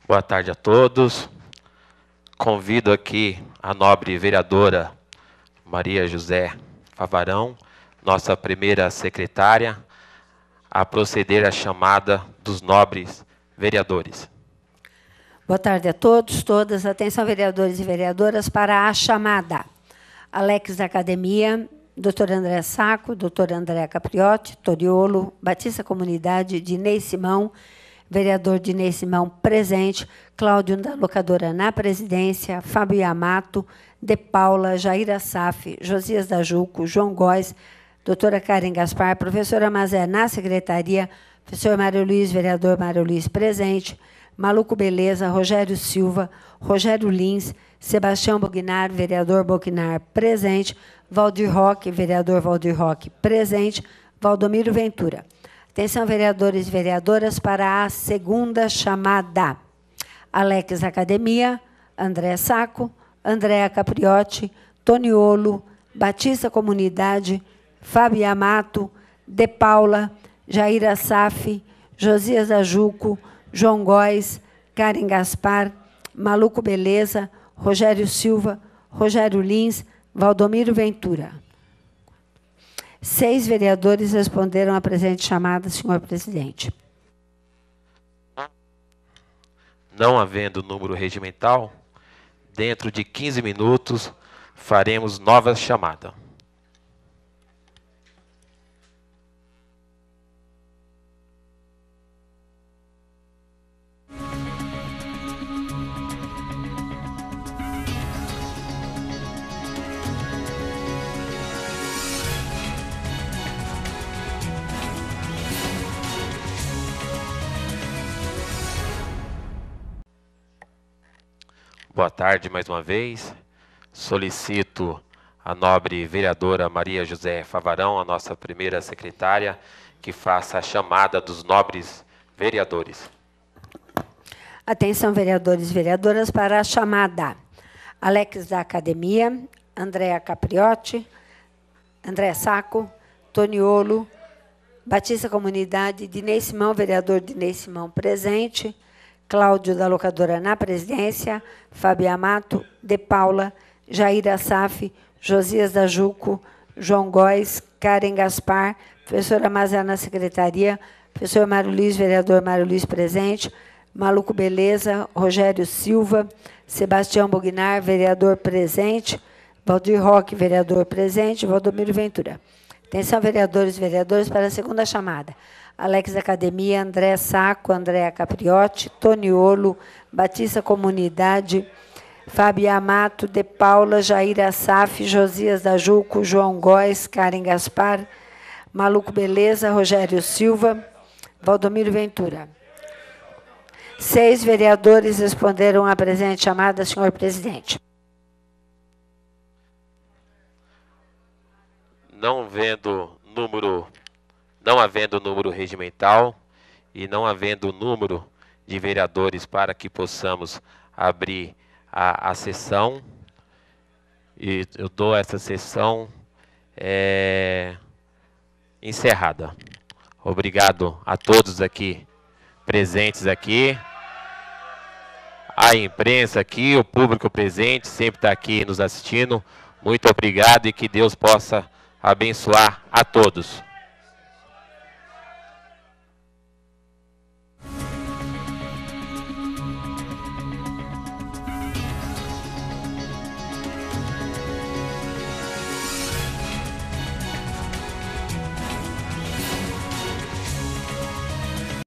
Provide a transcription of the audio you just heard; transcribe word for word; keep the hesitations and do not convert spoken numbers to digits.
Boa tarde a todos. Convido aqui a nobre vereadora Maria José Favarão, nossa primeira secretária, a proceder à chamada dos nobres vereadores. Boa tarde a todos, todas. Atenção, vereadores e vereadoras, para a chamada. Alex da Academia, doutor André Sacco, doutor André Capriotti, Toriolo, Batista Comunidade, Dinei Simão, vereador Dinei Simão presente, Cláudio da Locadora na presidência, Fábio Yamato, De Paula, Jair Assaf, Josias da Juco, João Góes, doutora Karen Gaspar, professora Mazé na secretaria, professor Mário Luiz, vereador Mário Luiz presente, Maluco Beleza, Rogério Silva, Rogério Lins, Sebastião Bognar, vereador Bognar presente, Valdir Roque, vereador Valdir Roque presente, Valdomiro Ventura. Atenção, vereadores e vereadoras, para a segunda chamada. Alex Academia, André Sacco, Andréa Capriotti, Toniolo, Batista Comunidade, Fábio Yamato, De Paula, Jair Assaf, Josias Ajuco, João Góes, Karen Gaspar, Maluco Beleza, Rogério Silva, Rogério Lins, Valdomiro Ventura. Seis vereadores responderam à presente chamada, senhor presidente. Não havendo número regimental, dentro de quinze minutos faremos nova chamada. Boa tarde mais uma vez. Solicito a nobre vereadora Maria José Favarão, a nossa primeira secretária, que faça a chamada dos nobres vereadores. Atenção, vereadores e vereadoras, para a chamada. Alex da Academia, Andréa Capriotti, André Sacco, Toniolo, Batista Comunidade, Dinei Simão, vereador Dinei Simão presente, Cláudio da Locadora na presidência, Fábio Yamato, De Paula, Jair Assaf, Josias da Juco, João Góes, Karen Gaspar, professora Mazé na secretaria, professor Mário Luiz, vereador Mário Luiz presente, Maluco Beleza, Rogério Silva, Sebastião Bognar, vereador presente, Valdir Roque, vereador presente, Valdomiro Ventura. Atenção, vereadores e vereadoras, para a segunda chamada. Alex da Academia, André Sacco, Andréa Capriotti, Toniolo, Batista Comunidade, Fábio Yamato, De Paula, Jair Assaf, Josias da Juco, João Góes, Karen Gaspar, Maluco Beleza, Rogério Silva, Valdomiro Ventura. Seis vereadores responderam à presente chamada, senhor presidente. Não vendo número, não havendo número regimental e não havendo número de vereadores para que possamos abrir a, a sessão, e eu dou essa sessão é, encerrada. Obrigado a todos aqui presentes aqui, a imprensa aqui, o público presente sempre está aqui nos assistindo. Muito obrigado e que Deus possa abençoar a todos.